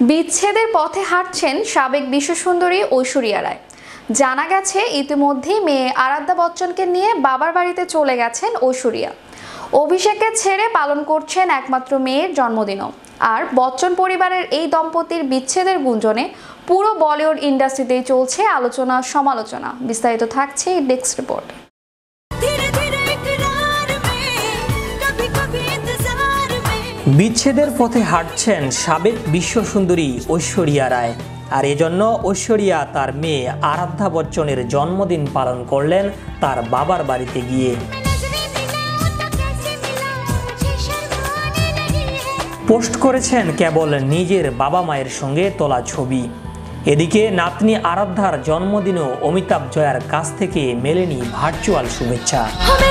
বিচ্ছেদের পথে হাঁটছেন সাবেক বিশ্বসুন্দরী ঐশ্বরিয়া রায়। জানা গেছে ইতিমধ্যেই মেয়ে আরাধ্যা বচ্চনকে নিয়ে বাবার বাড়িতে চলে গেছেন ঐশ্বরিয়া। অভিষেককে ছেড়ে পালন করছেন একমাত্র মেয়ের জন্মদিনও। আর বচ্চন পরিবারের এই দম্পতির বিচ্ছেদের গুঞ্জনে পুরো বলিউড ইন্ডাস্ট্রিতেই চলছে আলোচনা সমালোচনা। বিস্তারিত থাকছে এই ডেস্ক রিপোর্ট। বিচ্ছেদের পথে হাঁটছেন সাবেক বিশ্বসুন্দরী ঐশ্বরিয়া রায়। আর এজন্য ঐশ্বরিয়া তার মেয়ে আরাধ্যা বচ্চনের জন্মদিন পালন করলেন তার বাবার বাড়িতে গিয়ে। পোস্ট করেছেন কেবল নিজের বাবা মায়ের সঙ্গে তোলা ছবি। এদিকে নাতনি আরাধ্যার জন্মদিনও অমিতাভ জয়ার কাছ থেকে মেলেনি ভার্চুয়াল শুভেচ্ছা।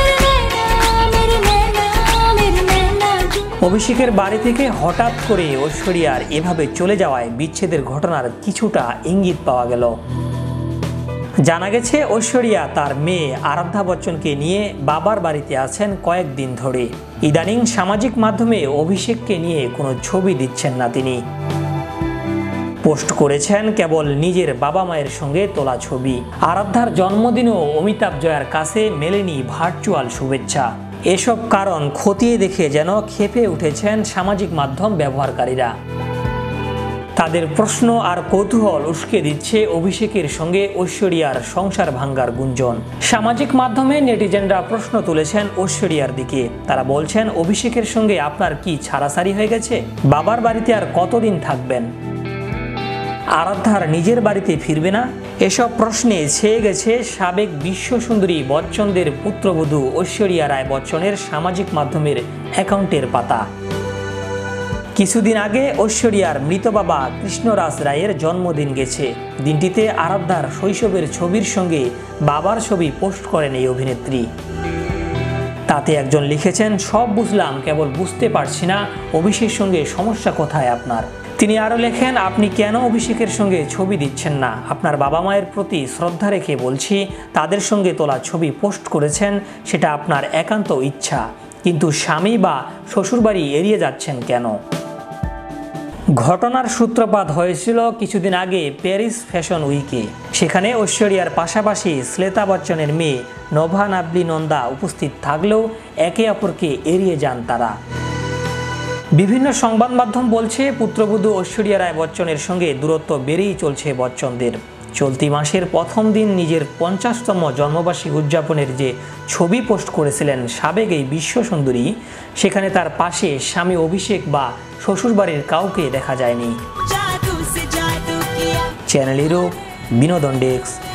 অভিষেকের বাড়ি থেকে হঠাৎ করে ঐশ্বরিয়ার এভাবে চলে যাওয়ায় বিচ্ছেদের ঘটনার কিছুটা ইঙ্গিত পাওয়া গেল। জানা গেছে ঐশ্বরিয়া তার মেয়ে আরাধ্যা বচ্চনকে নিয়ে বাবার বাড়িতে আছেন কয়েকদিন ধরে। ইদানিং সামাজিক মাধ্যমে অভিষেককে নিয়ে কোনো ছবি দিচ্ছেন না তিনি। পোস্ট করেছেন কেবল নিজের বাবা মায়ের সঙ্গে তোলা ছবি। আরাধ্যার জন্মদিনও অমিতাভ জয়ার কাছে মেলেনি ভার্চুয়াল শুভেচ্ছা। এসব কারণ খতিয়ে দেখে যেন ক্ষেপে উঠেছেন সামাজিক মাধ্যম ব্যবহারকারীরা। তাদের প্রশ্ন আর কৌতূহল উস্কে দিচ্ছে অভিষেকের সঙ্গে ঐশ্বরিয়ার সংসার ভাঙ্গার গুঞ্জন। সামাজিক মাধ্যমে নেটিজেনরা প্রশ্ন তুলেছেন ঐশ্বরিয়ার দিকে। তারা বলছেন, অভিষেকের সঙ্গে আপনার কি ছাড়াছাড়ি হয়ে গেছে? বাবার বাড়িতে আর কতদিন থাকবেন? আরাধ্যার নিজের বাড়িতে ফিরবে না? এসব প্রশ্নে ছেয়ে গেছে সাবেক বিশ্বসুন্দরী বচ্চনদের পুত্রবধূ ঐশ্বরিয়া রায় বচ্চনের সামাজিক মাধ্যমের অ্যাকাউন্টের পাতা। কিছুদিন আগে ঐশ্বরিয়ার মৃত বাবা কৃষ্ণরাজ রায়ের জন্মদিন গেছে। দিনটিতে আরাধ্যার শৈশবের ছবির সঙ্গে বাবার ছবি পোস্ট করেন এই অভিনেত্রী। তাতে একজন লিখেছেন, সব বুঝলাম, কেবল বুঝতে পারছি না অভিষেকের সঙ্গে সমস্যা কোথায় আপনার। তিনি আরও লেখেন, আপনি কেন অভিষেকের সঙ্গে ছবি দিচ্ছেন না? আপনার বাবা মায়ের প্রতি শ্রদ্ধা রেখে বলছি, তাদের সঙ্গে তোলা ছবি পোস্ট করেছেন, সেটা আপনার একান্ত ইচ্ছা, কিন্তু স্বামী বা শ্বশুরবাড়ি এড়িয়ে যাচ্ছেন কেন? ঘটনার সূত্রপাত হয়েছিল কিছুদিন আগে প্যারিস ফ্যাশন উইকে। সেখানে ঐশ্বরিয়ার পাশাপাশি শ্বেতা বচ্চনের মেয়ে নোভা নাভলি নন্দা উপস্থিত থাকলেও একে অপরকে এড়িয়ে যান তারা। বিভিন্ন সংবাদ মাধ্যম বলছে, পুত্রবধূ ঐশ্বরিয়া রায় বচ্চনের সঙ্গে দূরত্ব বেড়েই চলছে বচ্চনদের। চলতি মাসের প্রথম দিন নিজের 50তম জন্মবার্ষিকী উদযাপনের যে ছবি পোস্ট করেছিলেন সাবেক এই বিশ্বসুন্দরী, সেখানে তার পাশে স্বামী অভিষেক বা শ্বশুরবাড়ির কাউকে দেখা যায়নি। চ্যানেল হিরো বিনোদন ডেস্ক।